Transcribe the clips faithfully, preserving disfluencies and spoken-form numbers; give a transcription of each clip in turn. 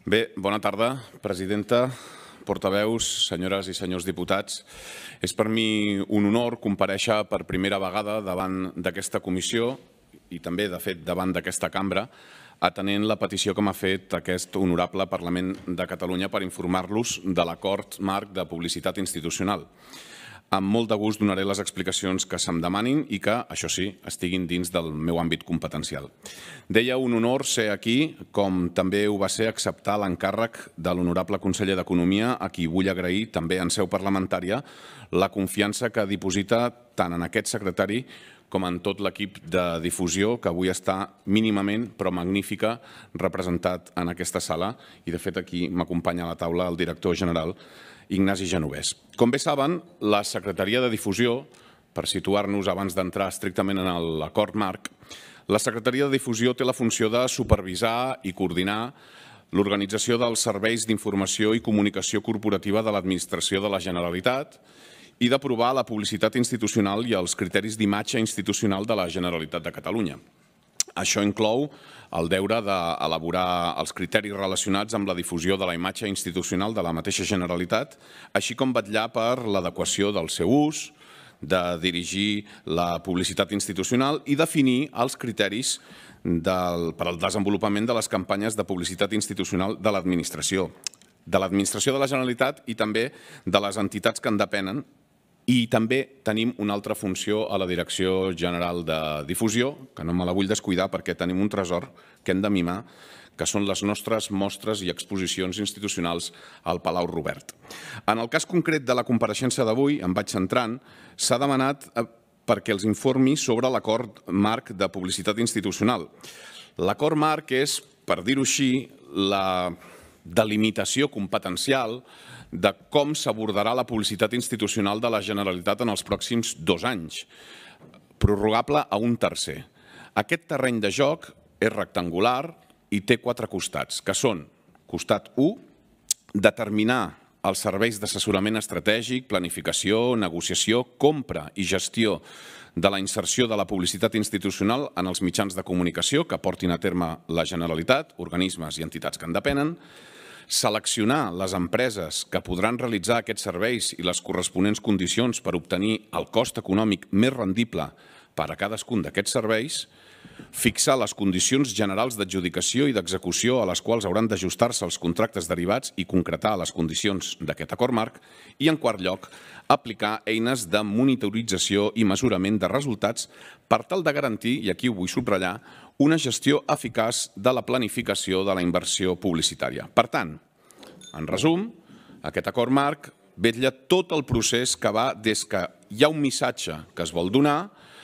Bé, bona tarda, presidenta, portaveus, senyores i senyors diputats. És per mi un honor comparèixer per primera vegada davant d'aquesta comissió i també, de fet, davant d'aquesta cambra, atenent la petició que m'ha fet aquest honorable Parlament de Catalunya per informar-los de l'acord marc de publicitat institucional. Amb molt de gust donaré les explicacions que se'm demanin i que, això sí, estiguin dins del meu àmbit competencial. Deia un honor ser aquí, com també ho va ser acceptar l'encàrrec de l'honorable conseller d'Economia, a qui vull agrair també en seu parlamentària la confiança que diposita tant en aquest secretari com en tot l'equip de difusió que avui està mínimament, però magnífica, representat en aquesta sala. I, de fet, aquí m'acompanya a la taula el director general, Ignasi Genovès. Com bé saben, la Secretaria de Difusió, per situar-nos abans d'entrar estrictament en l'acord marc, la Secretaria de Difusió té la funció de supervisar i coordinar l'organització dels serveis d'informació i comunicació corporativa de l'administració de la Generalitat i d'aprovar la publicitat institucional i els criteris d'imatge institucional de la Generalitat de Catalunya. Això inclou el deure d'elaborar els criteris relacionats amb la difusió de la imatge institucional de la mateixa Generalitat, així com vetllar per l'adequació del seu ús, de dirigir la publicitat institucional i definir els criteris per al desenvolupament de les campanyes de publicitat institucional de l'administració, de l'administració de la Generalitat i també de les entitats que en depenen. I també tenim una altra funció a la Direcció General de Difusió, que no me la vull descuidar perquè tenim un tresor que hem de mimar, que són les nostres mostres i exposicions institucionals al Palau Robert. En el cas concret de la compareixença d'avui, em vaig centrant, s'ha demanat perquè els informi sobre l'acord marc de publicitat institucional. L'acord marc és, per dir-ho així, la delimitació competencial de com s'abordarà la publicitat institucional de la Generalitat en els pròxims dos anys, prorrogable a un tercer. Aquest terreny de joc és rectangular i té quatre costats, que són, costat u, determinar els serveis d'assessorament estratègic, planificació, negociació, compra i gestió de la inserció de la publicitat institucional en els mitjans de comunicació que portin a terme la Generalitat, organismes i entitats que en depenen, seleccionar les empreses que podran realitzar aquests serveis i les corresponents condicions per obtenir el cost econòmic més rendible per a cadascun d'aquests serveis, fixar les condicions generals d'adjudicació i d'execució a les quals hauran d'ajustar-se els contractes derivats i concretar les condicions d'aquest acord marc i, en quart lloc, aplicar eines de monitorització i mesurament de resultats per tal de garantir, i aquí ho vull subratllar, una gestió eficaç de la planificació de la inversió publicitària. Per tant, en resum, aquest acord marc vetlla tot el procés que va des que hi ha un missatge que es vol donar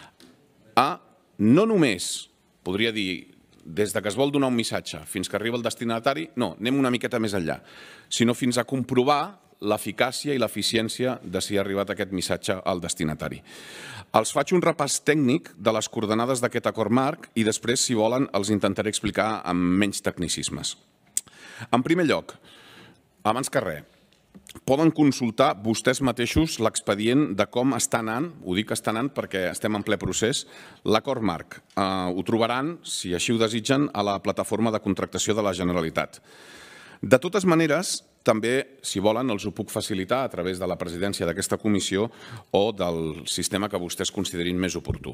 a no només, podria dir, des que es vol donar un missatge fins que arriba el destinatari, no, anem una miqueta més enllà, sinó fins a comprovar l'eficàcia i l'eficiència de si ha arribat aquest missatge al destinatari. Els faig un repàs tècnic de les coordenades d'aquest acord marc i després, si volen, els intentaré explicar amb menys tecnicismes. En primer lloc, abans que res, poden consultar vostès mateixos l'expedient de com està anant, ho dic està anant perquè estem en ple procés, l'acord marc. Ho trobaran, si així ho desitgen, a la plataforma de contractació de la Generalitat. De totes maneres, també, si volen, els ho puc facilitar a través de la presidència d'aquesta comissió o del sistema que vostès considerin més oportú.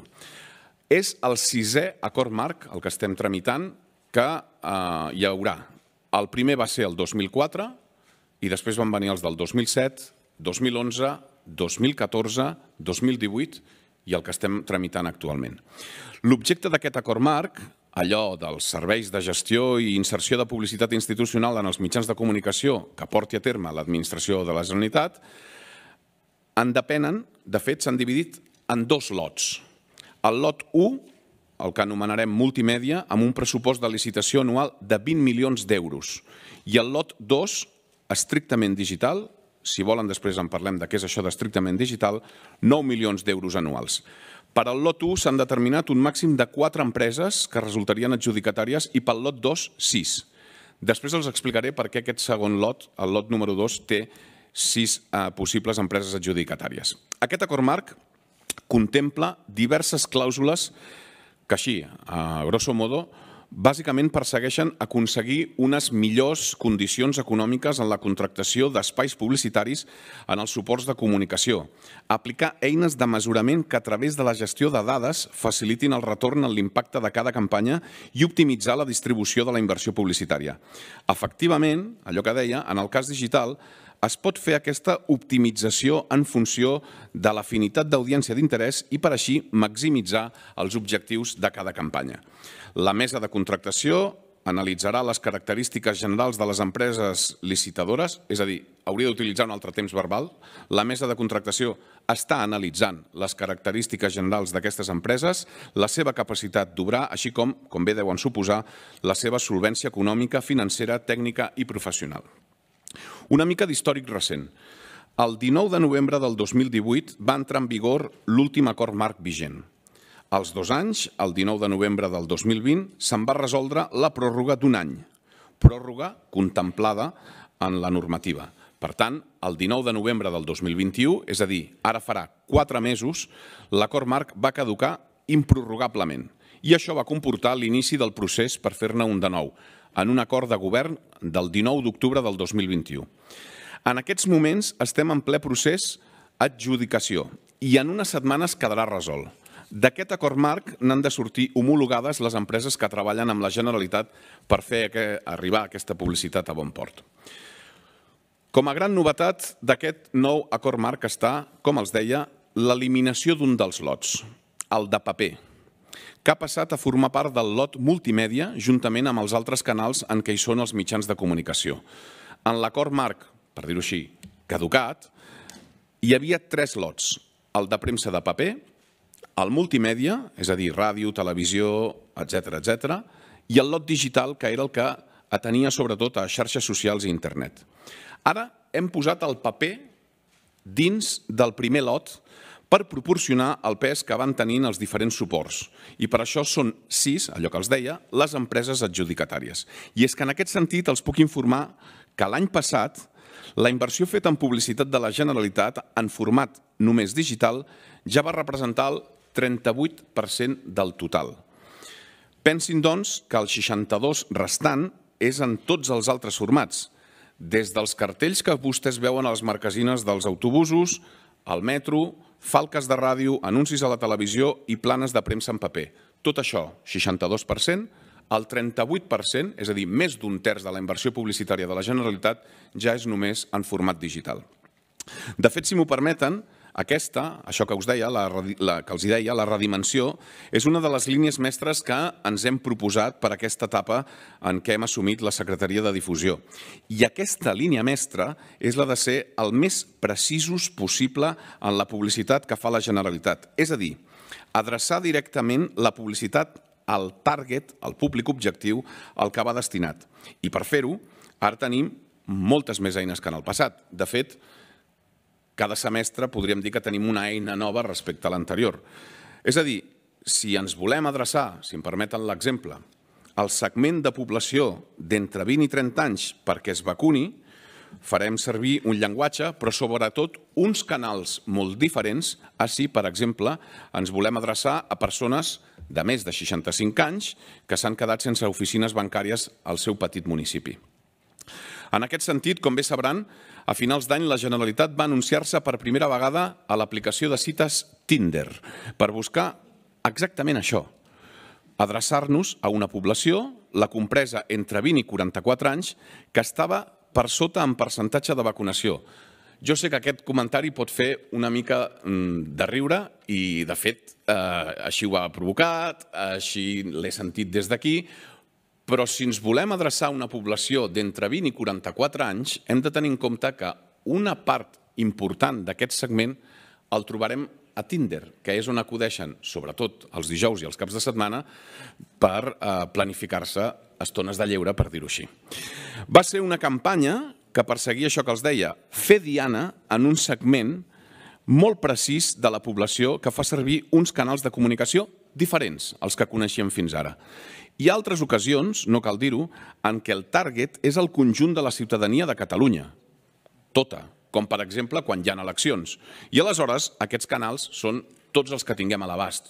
És el sisè acord marc, el que estem tramitant, que hi haurà. El primer va ser el dos mil quatre i després van venir els del dos mil set, dos mil onze, dos mil catorze, dos mil divuit i el que estem tramitant actualment. L'objecte d'aquest acord marc, allò dels serveis de gestió i inserció de publicitat institucional en els mitjans de comunicació que porti a terme l'administració de la Generalitat, en depenen, de fet, s'han dividit en dos lots. El lot u, el que anomenarem multimèdia, amb un pressupost de licitació anual de vint milions d'euros. I el lot dos, estrictament digital, si volen després en parlem de què és això d'estrictament digital, nou milions d'euros anuals. Per al lot u s'han determinat un màxim de quatre empreses que resultarien adjudicatàries i pel lot dos, sis. Després els explicaré per què aquest segon lot, el lot número dos, té sis possibles empreses adjudicatàries. Aquest acord marc contempla diverses clàusules que així, a grosso modo, bàsicament persegueixen aconseguir unes millors condicions econòmiques en la contractació d'espais publicitaris en els suports de comunicació, aplicar eines de mesurament que a través de la gestió de dades facilitin el retorn en l'impacte de cada campanya i optimitzar la distribució de la inversió publicitària. Efectivament, allò que deia, en el cas digital, es pot fer aquesta optimització en funció de l'afinitat d'audiència d'interès i per així maximitzar els objectius de cada campanya. La mesa de contractació analitzarà les característiques generals de les empreses licitadores, és a dir, hauria d'utilitzar un altre temps verbal. La mesa de contractació està analitzant les característiques generals d'aquestes empreses, la seva capacitat d'obrar, així com, com bé deuen suposar, la seva solvència econòmica, financera, tècnica i professional. Una mica d'històric recent. El dinou de novembre del dos mil divuit va entrar en vigor l'últim acord marc vigent. Als dos anys, el dinou de novembre del dos mil vint, se'n va resoldre la pròrroga d'un any, pròrroga contemplada en la normativa. Per tant, el dinou de novembre del dos mil vint-i-u, és a dir, ara farà quatre mesos, l'acord marc va caducar improrrogablement. I això va comportar l'inici del procés per fer-ne un de nou, en un acord de govern del dinou d'octubre del dos mil vint-i-u. En aquests moments estem en ple procés adjudicació i en unes setmanes quedarà resolt. D'aquest acord marc n'han de sortir homologades les empreses que treballen amb la Generalitat per fer arribar aquesta publicitat a bon port. Com a gran novetat d'aquest nou acord marc està, com els deia, l'eliminació d'un dels lots, el de paper, que ha passat a formar part del lot multimèdia juntament amb els altres canals en què hi són els mitjans de comunicació. En l'acord marc, per dir-ho així, caducat, hi havia tres lots, el de premsa de paper, el multimèdia, és a dir, ràdio, televisió, etcètera, etcètera, i el lot digital, que era el que atenia sobretot a xarxes socials i internet. Ara hem posat el paper dins del primer lot per proporcionar el pes que van tenint els diferents suports. I per això són sis, allò que els deia, les empreses adjudicatàries. I és que en aquest sentit els puc informar que l'any passat la inversió feta en publicitat de la Generalitat en format només digital ja va representar el trenta-vuit per cent del total. Pensin, doncs, que el seixanta-dos per cent restant és en tots els altres formats, des dels cartells que vostès veuen a les marquesines dels autobusos, al metro, falques de ràdio, anuncis a la televisió i planes de premsa en paper. Tot això, seixanta-dos per cent, el trenta-vuit per cent, és a dir, més d'un terç de la inversió publicitària de la Generalitat, ja és només en format digital. De fet, si m'ho permeten, aquesta, això que us deia, la, la, que els deia, la redimensió, és una de les línies mestres que ens hem proposat per aquesta etapa en què hem assumit la Secretaria de Difusió. I aquesta línia mestra és la de ser el més precisos possible en la publicitat que fa la Generalitat. És a dir, adreçar directament la publicitat al target, al públic objectiu, al que va destinat. I per fer-ho, ara tenim moltes més eines que en el passat. De fet, cada semestre podríem dir que tenim una eina nova respecte a l'anterior. És a dir, si ens volem adreçar, si em permeten l'exemple, al segment de població d'entre vint i trenta anys perquè es vacuni, farem servir un llenguatge, però sobretot uns canals molt diferents, així, per exemple, ens volem adreçar a persones de més de seixanta-cinc anys que s'han quedat sense oficines bancàries al seu petit municipi. En aquest sentit, com bé sabran, a finals d'any la Generalitat va anunciar-se per primera vegada a l'aplicació de cites Tinder per buscar exactament això, adreçar-nos a una població, la compresa entre vint i quaranta-quatre anys, que estava per sota en percentatge de vacunació. Jo sé que aquest comentari pot fer una mica de riure i, de fet, així ho ha provocat, així l'he sentit des d'aquí, però si ens volem adreçar a una població d'entre vint i quaranta-quatre anys, hem de tenir en compte que una part important d'aquest segment el trobarem a Tinder, que és on acudeixen, sobretot els dijous i els caps de setmana, per planificar-se estones de lleure, per dir-ho així. Va ser una campanya que perseguia això que els deia, fer diana en un segment molt precís de la població que fa servir uns canals de comunicació diferents als que coneixíem fins ara. Hi ha altres ocasions, no cal dir-ho, en què el target és el conjunt de la ciutadania de Catalunya, tota, com per exemple quan hi ha eleccions. I aleshores aquests canals són tots els que tinguem a l'abast,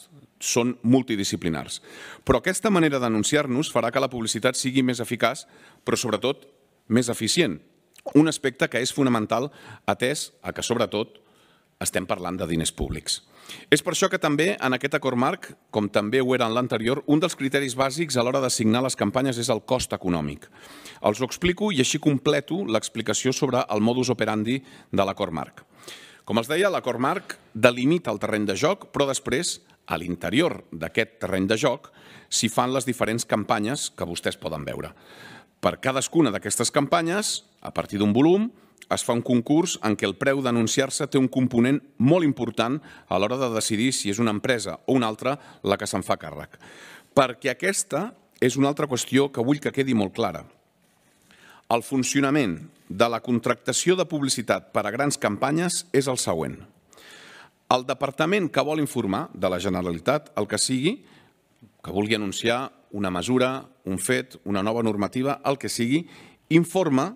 són multidisciplinars. Però aquesta manera d'anunciar-nos farà que la publicitat sigui més eficaç, però sobretot més eficient. Un aspecte que és fonamental atès a que, sobretot, estem parlant de diners públics. És per això que també en aquest acord marc, com també ho era en l'anterior, un dels criteris bàsics a l'hora d'assignar les campanyes és el cost econòmic. Els ho explico i així completo l'explicació sobre el modus operandi de l'acord marc. Com els deia, l'acord marc delimita el terreny de joc, però després, a l'interior d'aquest terreny de joc, s'hi fan les diferents campanyes que vostès poden veure. Per cadascuna d'aquestes campanyes, a partir d'un volum, es fa un concurs en què el preu d'anunciar-se té un component molt important a l'hora de decidir si és una empresa o una altra la que se'n fa càrrec. Perquè aquesta és una altra qüestió que vull que quedi molt clara. El funcionament de la contractació de publicitat per a grans campanyes és el següent. El departament que vol informar de la Generalitat, el que sigui, que vulgui anunciar una mesura, un fet, una nova normativa, el que sigui, informa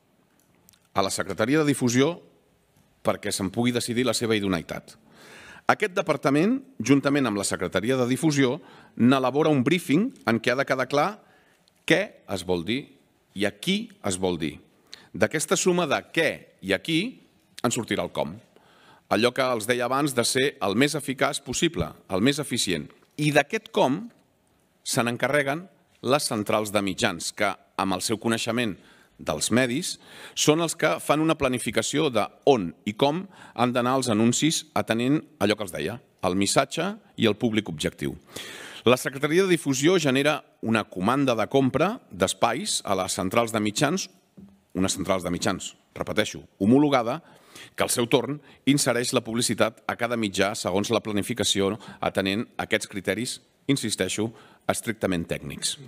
a la Secretaria de Difusió perquè se'n pugui decidir la seva idoneïtat. Aquest departament, juntament amb la Secretaria de Difusió, n'elabora un briefing en què ha de quedar clar què es vol dir i a qui es vol dir. D'aquesta suma de què i a qui en sortirà el com. Allò que els deia abans de ser el més eficaç possible, el més eficient. I d'aquest com se n'encarreguen les centrals de mitjans, que amb el seu coneixement dels medis són els que fan una planificació de on i com han d'anar els anuncis atenent allò que els deia, el missatge i el públic objectiu. La Secretaria de Difusió genera una comanda de compra d'espais a les centrals de mitjans, unes centrals de mitjans, repeteixo, homologada, que al seu torn insereix la publicitat a cada mitjà segons la planificació atenent aquests criteris, insisteixo, estrictament tècnics.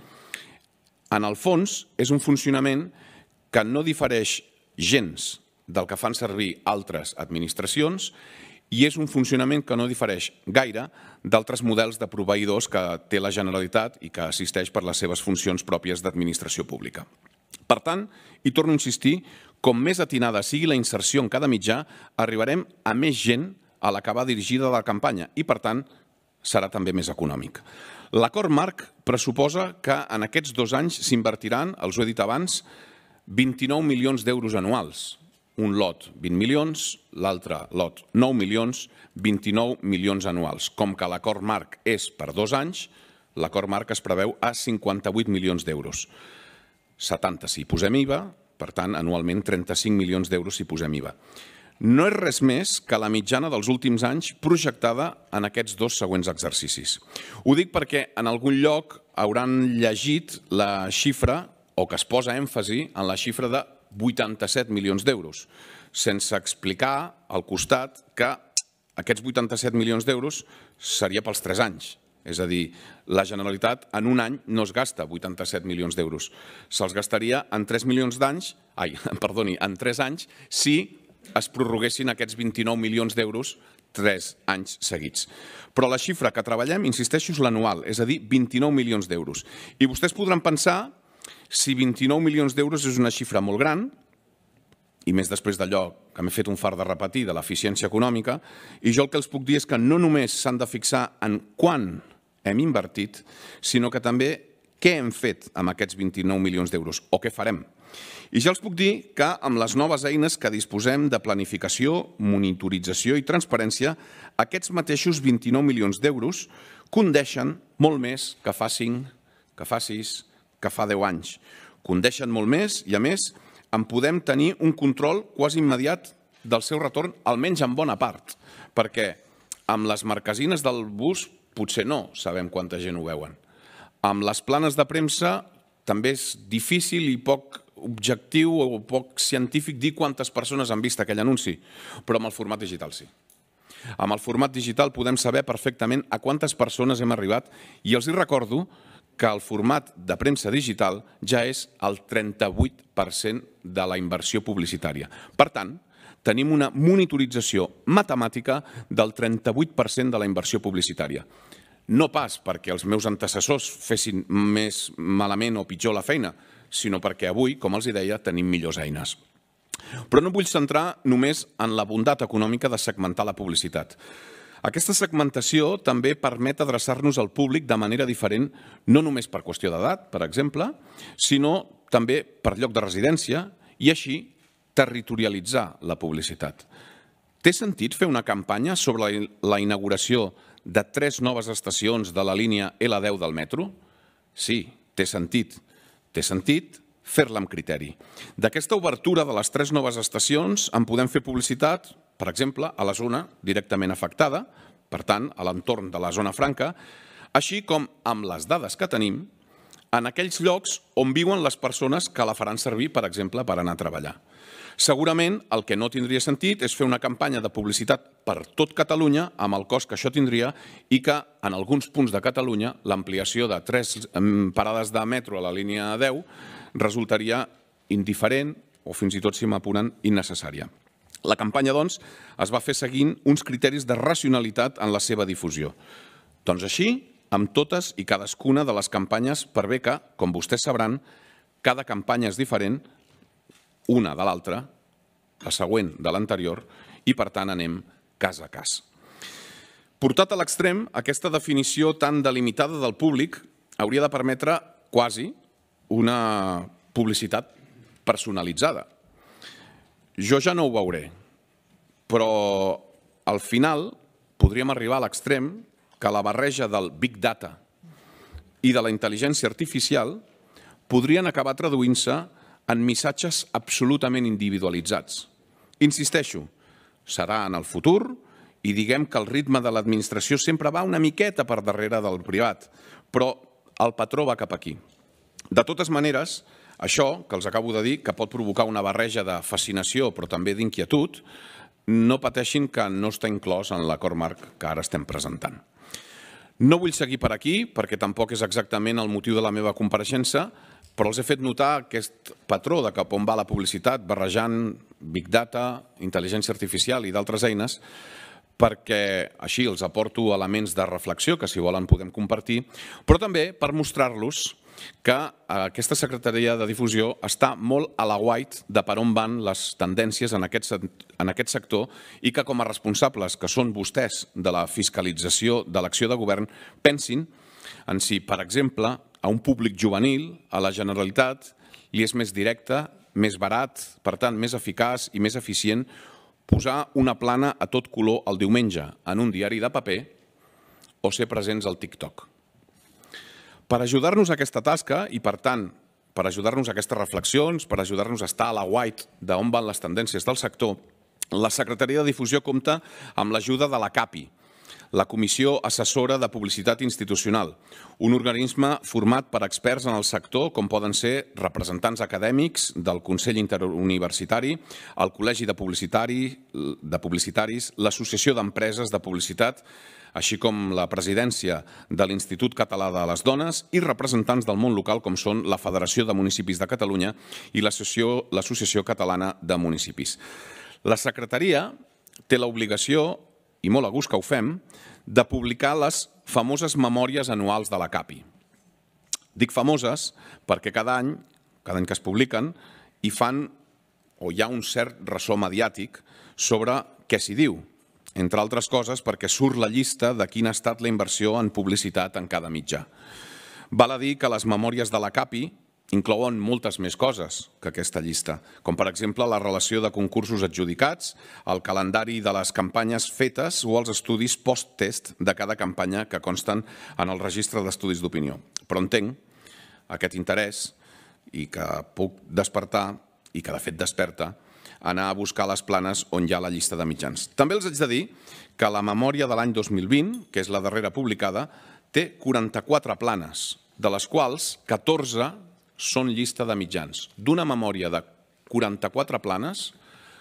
En el fons, és un funcionament que no difereix gens del que fan servir altres administracions i és un funcionament que no difereix gaire d'altres models de proveïdors que té la Generalitat i que assisteix per les seves funcions pròpies d'administració pública. Per tant, i torno a insistir, com més atinada sigui la inserció en cada mitjà, arribarem a més gent a la que va dirigida la campanya i, per tant, serà també més econòmic. L'acord marc pressuposa que en aquests dos anys s'invertiran, els ho he dit abans, vint-i-nou milions d'euros anuals. Un lot, vint milions, l'altre lot, nou milions, vint-i-nou milions anuals. Com que l'acord marc és per dos anys, l'acord marc es preveu a cinquanta-vuit milions d'euros. setanta si hi posem I V A, per tant, anualment trenta-cinc milions d'euros si posem I V A. No és res més que la mitjana dels últims anys projectada en aquests dos següents exercicis. Ho dic perquè en algun lloc hauran llegit la xifra o que es posa èmfasi en la xifra de vuitanta-set milions d'euros, sense explicar al costat que aquests vuitanta-set milions d'euros seria pels tres anys. És a dir, la Generalitat en un any no es gasta vuitanta-set milions d'euros. Se'ls gastaria en tres milions d'anys, ai, perdoni, en tres anys, si es prorroguessin aquests vint-i-nou milions d'euros tres anys seguits. Però la xifra que treballem, insisteixo, és l'anual, és a dir, vint-i-nou milions d'euros. I vostès podran pensar si vint-i-nou milions d'euros és una xifra molt gran, i més després d'allò que m'he fet un fart de repetir, de l'eficiència econòmica, i jo el que els puc dir és que no només s'han de fixar en quan hem invertit, sinó que també què hem fet amb aquests vint-i-nou milions d'euros o què farem. I ja els puc dir que amb les noves eines que disposem de planificació, monitorització i transparència, aquests mateixos vint-i-nou milions d'euros condeixen molt més que fa cinc, que fa sis, que fa deu anys. Condeixen molt més i, a més, en podem tenir un control quasi immediat del seu retorn, almenys en bona part, perquè amb les marquesines del bus potser no sabem quanta gent ho veuen. Amb les planes de premsa també és difícil i poc objectiu o poc científic dir quantes persones han vist aquell anunci, però amb el format digital sí. Amb el format digital podem saber perfectament a quantes persones hem arribat i els hi recordo que el format de premsa digital ja és el trenta-vuit per cent de la inversió publicitària. Per tant, tenim una monitorització matemàtica del trenta-vuit per cent de la inversió publicitària. No pas perquè els meus antecessors fessin més malament o pitjor la feina, sinó perquè avui, com els deia, tenim millors eines. Però no vull centrar només en la bondat econòmica de segmentar la publicitat. Aquesta segmentació també permet adreçar-nos al públic de manera diferent, no només per qüestió d'edat, per exemple, sinó també per lloc de residència i així territorialitzar la publicitat. Té sentit fer una campanya sobre la inauguració de tres noves estacions de la línia L deu del metro? Sí, té sentit. Té sentit fer-la amb criteri. D'aquesta obertura de les tres noves estacions en podem fer publicitat, per exemple, a la zona directament afectada, per tant, a l'entorn de la zona franca, així com amb les dades que tenim, en aquells llocs on viuen les persones que la faran servir, per exemple, per anar a treballar. Segurament el que no tindria sentit és fer una campanya de publicitat per tot Catalunya amb el cost que això tindria i que en alguns punts de Catalunya l'ampliació de tres parades de metro a la línia deu resultaria indiferent o fins i tot, si m'apuren, innecessària. La campanya, doncs, es va fer seguint uns criteris de racionalitat en la seva difusió. Doncs així, amb totes i cadascuna de les campanyes, per bé que, com vostès sabran, cada campanya és diferent, una de l'altra, la següent de l'anterior, i per tant anem cas a cas. Portat a l'extrem, aquesta definició tan delimitada del públic hauria de permetre quasi una publicitat personalitzada. Jo ja no ho veuré, però al final podríem arribar a l'extrem que la barreja del Big Data i de la intel·ligència artificial podrien acabar traduint-se en missatges absolutament individualitzats. Insisteixo, serà en el futur i diguem que el ritme de l'administració sempre va una miqueta per darrere del privat, però el patró va cap aquí. De totes maneres, això, que els acabo de dir, que pot provocar una barreja de fascinació però també d'inquietud, no pateixin que no està inclòs en l'acord marc que ara estem presentant. No vull seguir per aquí, perquè tampoc és exactament el motiu de la meva compareixença, però els he fet notar aquest patró de cap on va la publicitat, barrejant Big Data, intel·ligència artificial i d'altres eines, perquè així els aporto elements de reflexió que, si volen, podem compartir, però també per mostrar-los que aquesta Secretaria de Difusió està molt a l'aguait de per on van les tendències en aquest, en aquest sector i que, com a responsables que són vostès de la fiscalització de l'acció de govern, pensin en si, per exemple, a un públic juvenil, a la Generalitat, li és més directe, més barat, per tant, més eficaç i més eficient posar una plana a tot color el diumenge en un diari de paper o ser presents al TikTok. Per ajudar-nos a aquesta tasca i, per tant, per ajudar-nos a aquestes reflexions, per ajudar-nos a estar a l'aguait d'on van les tendències del sector, la Secretaria de Difusió compta amb l'ajuda de la CAPI, la Comissió Assessora de Publicitat Institucional, un organisme format per experts en el sector, com poden ser representants acadèmics del Consell Interuniversitari, el Col·legi de Publicitaris, l'Associació d'Empreses de Publicitat, així com la presidència de l'Institut Català de les Dones i representants del món local com són la Federació de Municipis de Catalunya i l'Associació Catalana de Municipis. La Secretaria té l'obligació, i molt a gust que ho fem, de publicar les famoses memòries anuals de la CAPI. Dic famoses perquè cada any, cada any que es publiquen, hi fan o hi ha un cert ressò mediàtic sobre què s'hi diu, entre altres coses perquè surt la llista de quina ha estat la inversió en publicitat en cada mitjà. Val a dir que les memòries de la CAPI inclouen moltes més coses que aquesta llista, com per exemple la relació de concursos adjudicats, el calendari de les campanyes fetes o els estudis post-test de cada campanya que consten en el registre d'estudis d'opinió. Però entenc aquest interès i que puc despertar, i que de fet desperta, anar a buscar les planes on hi ha la llista de mitjans. També els haig de dir que la memòria de l'any dos mil vint, que és la darrera publicada, té quaranta-quatre planes, de les quals catorze són llista de mitjans. D'una memòria de quaranta-quatre planes,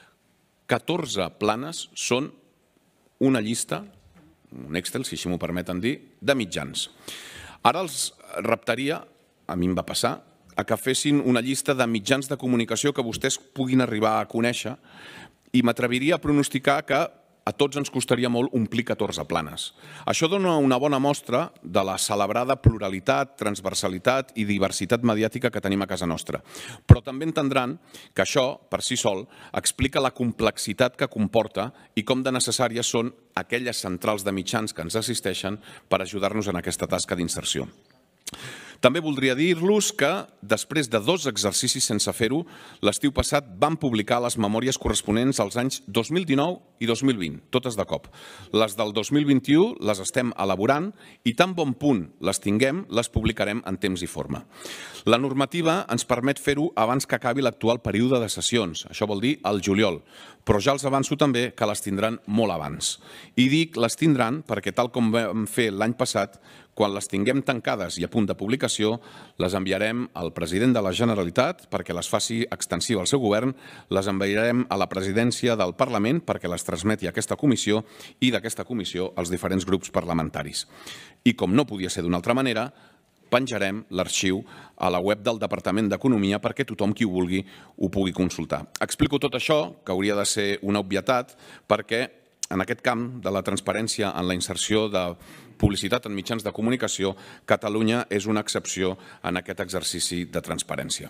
catorze planes són una llista, un Excel, si així m'ho permeten dir, de mitjans. Ara els reptaria, a mi em va passar, a que fessin una llista de mitjans de comunicació que vostès puguin arribar a conèixer i m'atreviria a pronosticar que a tots ens costaria molt omplir catorze planes. Això dona una bona mostra de la celebrada pluralitat, transversalitat i diversitat mediàtica que tenim a casa nostra. Però també entendran que això, per si sol, explica la complexitat que comporta i com de necessàries són aquelles centrals de mitjans que ens assisteixen per ajudar-nos en aquesta tasca d'inserció. També voldria dir-los que, després de dos exercicis sense fer-ho, l'estiu passat vam publicar les memòries corresponents als anys dos mil dinou i dos mil vint, totes de cop. Les del dos mil vint-i-u les estem elaborant i tan bon punt les tinguem, les publicarem en temps i forma. La normativa ens permet fer-ho abans que acabi l'actual període de sessions, això vol dir el juliol, però ja els avanço també que les tindran molt abans. I dic les tindran perquè, tal com vam fer l'any passat, quan les tinguem tancades i a punt de publicació, les enviarem al president de la Generalitat perquè les faci extensiva al seu govern, les enviarem a la presidència del Parlament perquè les transmeti a aquesta comissió i d'aquesta comissió als diferents grups parlamentaris. I com no podia ser d'una altra manera, penjarem l'arxiu a la web del Departament d'Economia perquè tothom qui ho vulgui ho pugui consultar. Explico tot això, que hauria de ser una obvietat, perquè en aquest camp de la transparència en la inserció de publicitat en mitjans de comunicació, Catalunya és una excepció en aquest exercici de transparència.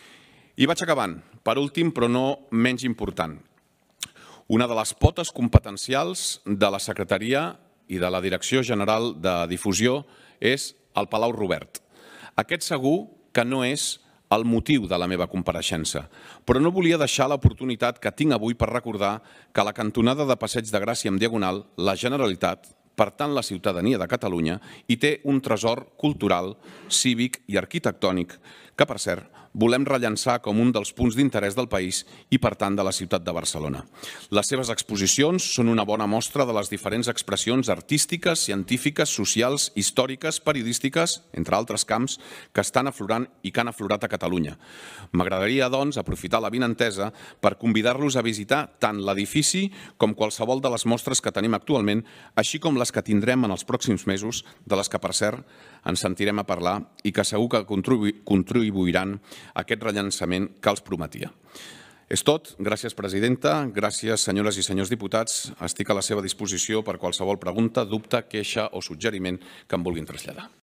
I vaig acabant. Per últim, però no menys important. Una de les potes competencials de la Secretaria i de la Direcció General de Difusió és el Palau Robert. Aquest segur que no és el motiu de la meva compareixença, però no volia deixar l'oportunitat que tinc avui per recordar que a la cantonada de Passeig de Gràcia amb Diagonal, la Generalitat, per tant la ciutadania de Catalunya, hi té un tresor cultural, cívic i arquitectònic que, per cert, volem rellançar com un dels punts d'interès del país i, per tant, de la ciutat de Barcelona. Les seves exposicions són una bona mostra de les diferents expressions artístiques, científiques, socials, històriques, periodístiques, entre altres camps, que estan aflorant i que han aflorat a Catalunya. M'agradaria, doncs, aprofitar l'avinentesa per convidar-los a visitar tant l'edifici com qualsevol de les mostres que tenim actualment, així com les que tindrem en els pròxims mesos, de les que, per cert, ens sentirem a parlar i que segur que contribuiran a aquest rellançament que els prometia. És tot. Gràcies, presidenta. Gràcies, senyores i senyors diputats. Estic a la seva disposició per qualsevol pregunta, dubte, queixa o suggeriment que em vulguin traslladar.